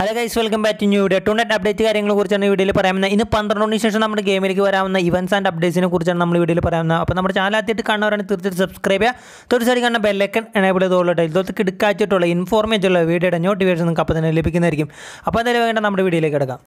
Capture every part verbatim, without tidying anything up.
Hello guys, welcome back to new video. Tournament update കാര്യങ്ങളെ കുറിച്ചാണ് ഈ വീഡിയോയിൽ പറയാവുന്നത്. ഇന്ന് പന്ത്രണ്ടിന് ശേഷം നമ്മുടെ ഗെയിമിലേക്ക് വരാവുന്ന ഇവന്റ്സ് ആൻഡ് അപ്ഡേറ്റ്സിനെ കുറിച്ചാണ് നമ്മൾ വീഡിയോയിൽ പറയാവുന്നത്. അപ്പോൾ നമ്മുടെ ചാനൽ ആദ്യമായിട്ട് കാണുന്നവരാണ് തീർച്ചയായിട്ടും സബ്സ്ക്രൈബ് ചെയ്യുക. തീർച്ചയായിട്ടും കാണുന്ന ബെല്ലൈക്കൺ എനേബിൾ ചെയ്തോളട്ടെ. ഇതൊക്കെ കിടക്കാച്ചിട്ടുള്ള ഇൻഫോർമേറ്റീവുള്ള വീഡിയോയുടെ നോട്ടിഫിക്കേഷൻ നിങ്ങൾക്ക് അപ്പോൾ തന്നെ ലഭിക്കുന്നതായിരിക്കും. അപ്പോൾ എന്തായാലും വേണ്ട നമ്മുടെ വീഡിയോയിലേക്ക് കിടക്കാം.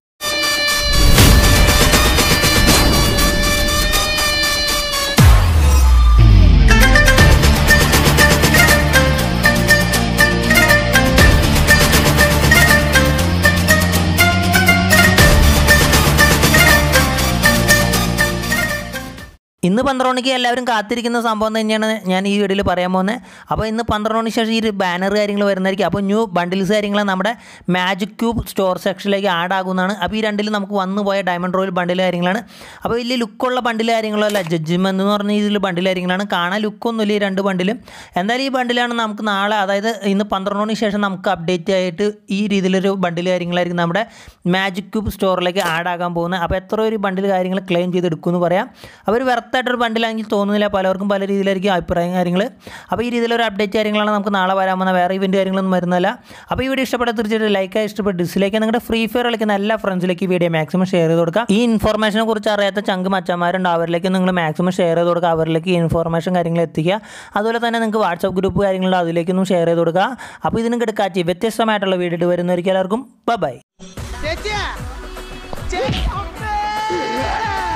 ഇന്ന് പന്ത്രണ്ട് മണിക്ക് എല്ലാവരും കാത്തിരിക്കുന്ന സംഭവം തന്നെയാണ് ഞാൻ ഈ വീഡിയോയിൽ പറയാൻ പോകുന്നത്. അപ്പോൾ ഇന്ന് പന്ത്രണ്ട് മണിക്ക് ശേഷം ഈ ഒരു ബാനർ കാര്യങ്ങൾ വരുന്നതായിരിക്കും. അപ്പോൾ ന്യൂ ബണ്ടിൽസ് കാര്യങ്ങൾ നമ്മുടെ മാജിക് ക്യൂബ് സ്റ്റോർ സെക്ഷനിലേക്ക് ആഡ് ആകുന്നതാണ്. അപ്പോൾ ഈ രണ്ടിൽ നമുക്ക് വന്നു പോയ ഡയമണ്ട് റോയൽ ബണ്ടിൽ കാര്യങ്ങളാണ്. അപ്പോൾ വലിയ ലുക്കുള്ള ബണ്ടിൽ കാര്യങ്ങളോ അല്ല, ജഡ്ജ്മെൻ്റ് എന്ന് പറഞ്ഞ രീതിയിൽ ബണ്ടിൽ കാര്യങ്ങളാണ്. കാണാൻ ലുക്കൊന്നുമില്ല ഈ രണ്ട് ബണ്ടിലും. എന്തായാലും ഈ ബണ്ടിലാണ് നമുക്ക് നാളെ, അതായത് ഇന്ന് പന്ത്രണ്ട് മണിക്ക് ശേഷം നമുക്ക് അപ്ഡേറ്റ് ആയിട്ട് ഈ രീതിയിലൊരു ബണ്ടിൽ കാര്യങ്ങളായിരിക്കും നമ്മുടെ മാജിക് ക്യൂബ് സ്റ്റോറിലേക്ക് ആഡ് ആകാൻ പോകുന്നത്. അപ്പോൾ എത്ര ഒരു ബണ്ടിൽ കാര്യങ്ങൾ ക്ലെയിം ചെയ്തെടുക്കുമെന്ന് പറയാം. അവർ വെറുത്തായിട്ടൊരു ബണ്ടിലാണെങ്കിൽ തോന്നുന്നില്ല, പലർക്കും പല രീതിയിലായിരിക്കും അഭിപ്രായം കാര്യങ്ങൾ. അപ്പോൾ ഈ രീതിയിലൊരു അപ്ഡേറ്റ് കാര്യങ്ങളാണ് നമുക്ക് നാളെ വരാൻ പോകുന്ന, വേറെ ഇവൻറ്റ് കാര്യങ്ങളൊന്നും വരുന്നില്ല. അപ്പോൾ ഈ വീഡിയോ ഇഷ്ടപ്പെട്ട തീർച്ചയായിട്ടും ലൈക്കായി, ഇഷ്ടപ്പെട്ട് ഡിസ്ലൈക്ക് നിങ്ങളുടെ ഫ്രീ ഫയർ കളിക്കുന്ന എല്ലാ ഫ്രണ്ട്സിലേക്ക് ഈ വീഡിയോ മാക്സിമം ഷെയർ ചെയ്ത് കൊടുക്കുക. ഈ ഇൻഫോർമേഷനെ കുറിച്ച് അറിയാത്ത ചങ്ക് മച്ചന്മാരുണ്ട്, അവരിലേക്ക് നിങ്ങൾ മാക്സിമം ഷെയർ ചെയ്ത് കൊടുക്കുക. അവരിലേക്ക് ഈ ഇൻഫോർമേഷൻ കാര്യങ്ങൾ എത്തിക്കുക. അതുപോലെ തന്നെ നിങ്ങൾക്ക് വാട്സപ്പ് ഗ്രൂപ്പ് കാര്യങ്ങളുണ്ട്, അതിലേക്കൊന്നും ഷെയർ ചെയ്ത് കൊടുക്കുക. അപ്പോൾ ഇതിനും കിടക്കാച്ചി വ്യത്യസ്തമായിട്ടുള്ള വീഡിയോ വരുന്നവർക്ക് എല്ലാവർക്കും ബൈ ബൈ.